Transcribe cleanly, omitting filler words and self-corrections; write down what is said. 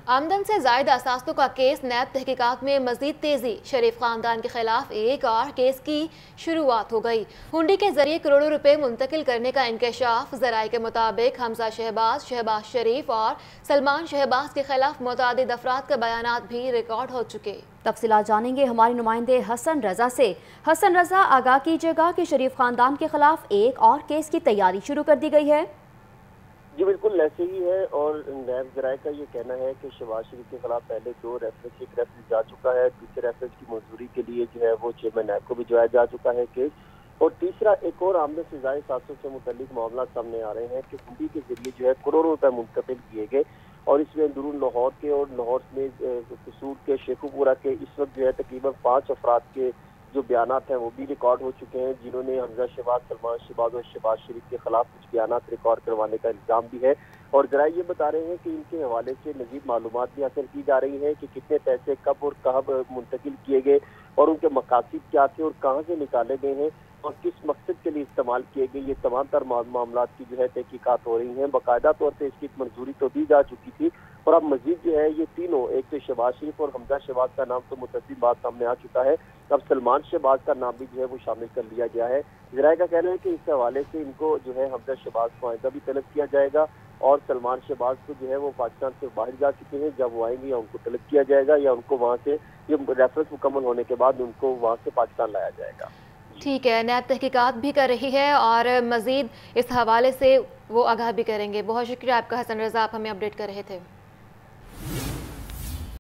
आमदन से जायद असासों का केस नैब तहकीकात में मजीद तेजी। शरीफ खानदान के खिलाफ एक और केस की शुरुआत हो गई। हुंडी के जरिए करोड़ों रुपए मुंतकिल करने का इंकशाफ। जराये के मुताबिक हमजा शहबाज, शहबाज शरीफ और सलमान शहबाज के खिलाफ मुतअद्दिद अफराद के बयानात भी रिकॉर्ड हो चुके। तफसीलात जानेंगे हमारे नुमाइंदे हसन रजा से। हसन रजा, आगाह कीजिएगा कि शरीफ खानदान के खिलाफ एक और केस की तैयारी शुरू कर दी गई है। जी बिल्कुल ऐसे ही है, और नैब जराये का ये कहना है कि शहबाज शरीफ के खिलाफ पहले 2 रेफरेंस, एक रेफरेंस जा चुका है, दूसरे रेफरेंस की मंजूरी के लिए जो है वो चेयरमैन नैब को भिजवाया जा चुका है केस, और तीसरा एक और आमदन से जायद असासों से मुतल्लिक मामला सामने आ रहे हैं कि हुंडी के जरिए जो है करोड़ों रुपए मुंतकिल किए गए, और इसमें अंदरून लाहौर के और लाहौर में कसूर के शेखुपुरा के इस वक्त जो है तकरीबन 5 अफराद के जो बयानात हैं वो भी रिकॉर्ड हो चुके हैं, जिन्होंने हमजा शहबाज, सलमान शहबाज और शहबाज शरीफ के खिलाफ कुछ बयानात रिकॉर्ड करवाने का इल्ज़ाम भी है। और जरा ये बता रहे हैं कि इनके हवाले से मजीद मालूमात भी हासिल की जा रही है कि कितने पैसे कब और कब मुंतकिल किए गए, और उनके मकासद क्या थे और कहाँ से निकाले गए हैं और किस मकसद के लिए इस्तेमाल किए गए। ये तमाम तर मामला की जो है तहकीकात हो रही हैं। बाकायदा तौर पर इसकी मंजूरी तो दी जा चुकी थी, और अब मजीद जो है ये तीनों, एक तो शहबाज शरीफ और हमजा शहबाज का नाम तो मुतअद्दिद बात सामने आ चुका है, अब सलमान शहबाज का नाम भी जो है वो शामिल कर लिया गया है। जराये का कहना है कि इस हवाले से इनको जो है हमजा शहबाज को आइंदा भी तलब किया जाएगा, और सलमान शहबाज को जो है वो पाकिस्तान से बाहर जा चुके हैं, जब वो आएंगे या उनको तलब किया जाएगा या उनको वहाँ से ये रेफरेंस मुकम्मल होने के बाद उनको वहाँ से पाकिस्तान लाया जाएगा। ठीक है, नैब तहकीकात भी कर रही है और मजीद इस हवाले से वो आगाह भी करेंगे। बहुत शुक्रिया आपका हसन रजा, आप हमें अपडेट कर रहे थे।